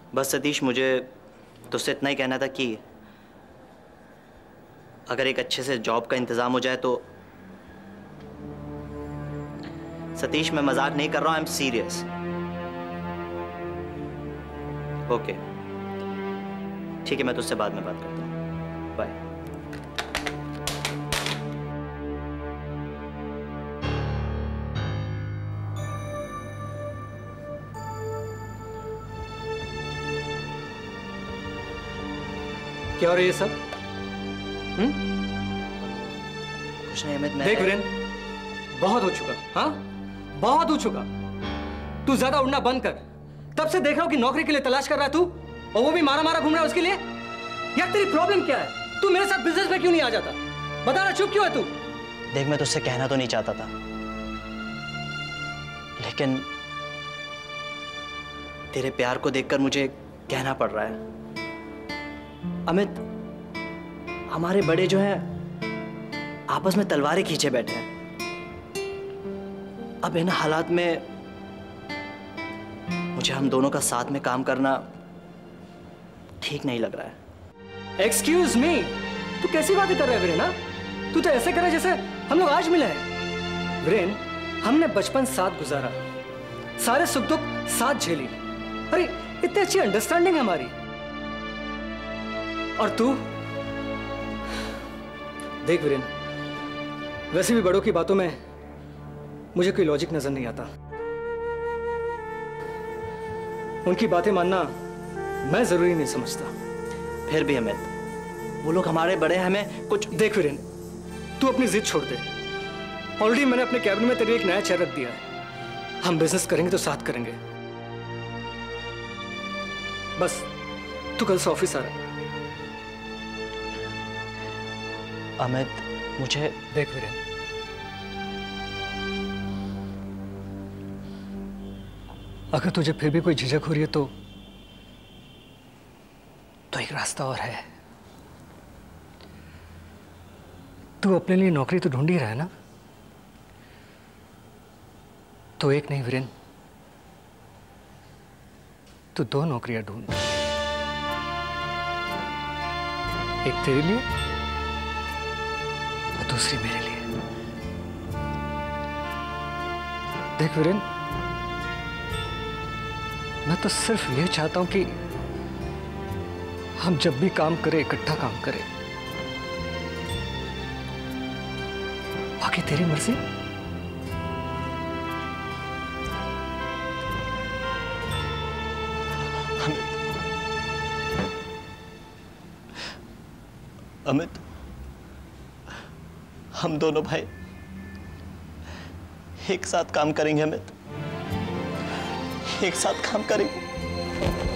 बस सतीश, मुझे तुझसे इतना ही कहना था कि अगर एक अच्छे से जॉब का इंतजाम हो जाए तो। सतीश, मैं मजाक नहीं कर रहा हूं, आई एम सीरियस। ओके ठीक है, मैं तुझसे बाद में बात करता हूँ। बाय। क्या हो रहा है ये सब? कुछ नहीं अमित, मैं देख वीरेन, बहुत हो चुका। हाँ, बहुत हो चुका। तू ज्यादा उड़ना बंद कर। तब से देख रहा हूं कि नौकरी के लिए तलाश कर रहा है तू, और वो भी मारा मारा घूम रहा है उसके लिए। यार तेरी प्रॉब्लम क्या है? तू मेरे साथ बिजनेस में क्यों नहीं आ जाता? बता रहा, चुप क्यों है तू? देख, मैं तुझसे कहना तो नहीं चाहता था, लेकिन तेरे प्यार को देखकर मुझे कहना पड़ रहा है। अमित, हमारे बड़े जो हैं आपस में तलवारें खींचे बैठे हैं। अब इन हालात में मुझे हम दोनों का साथ में काम करना ठीक नहीं लग रहा है। एक्सक्यूज मी, तू कैसी बातें कर रहा है वीरेन? तू तो ऐसे कर रहा है जैसे हम लोग आज मिले हैं। वीरेन, हमने बचपन साथ गुजारा, सारे सुख दुख साथ झेली। अरे इतनी अच्छी अंडरस्टैंडिंग है हमारी। और तू देख वीरेन, वैसे भी बड़ों की बातों में मुझे कोई लॉजिक नजर नहीं आता। उनकी बातें मानना मैं जरूरी नहीं समझता। फिर भी अमित, वो लोग हमारे बड़े हैं, हमें कुछ। देख वीरेन, तू अपनी जिद छोड़ दे। ऑलरेडी मैंने अपने कैबिन में तेरे लिए एक नया चेहरा रख दिया है। हम बिजनेस करेंगे तो साथ करेंगे। बस तू कल से ऑफिस आ रहा है। अमित, मुझे देख वीरेन, अगर तुझे फिर भी कोई झिझक हो रही है तो एक रास्ता और है। तू अपने लिए नौकरी तो ढूंढ ही रहा है ना? तो एक नहीं वीरेन, तू दो नौकरियां ढूंढ। एक तेरे लिए और दूसरी मेरे लिए। देख वीरेन, मैं तो सिर्फ ये चाहता हूं कि हम जब भी काम करें इकट्ठा काम करें। बाकी तेरी मर्जी। अमित, हम दोनों भाई एक साथ काम करेंगे अमित, एक साथ काम करेंगे।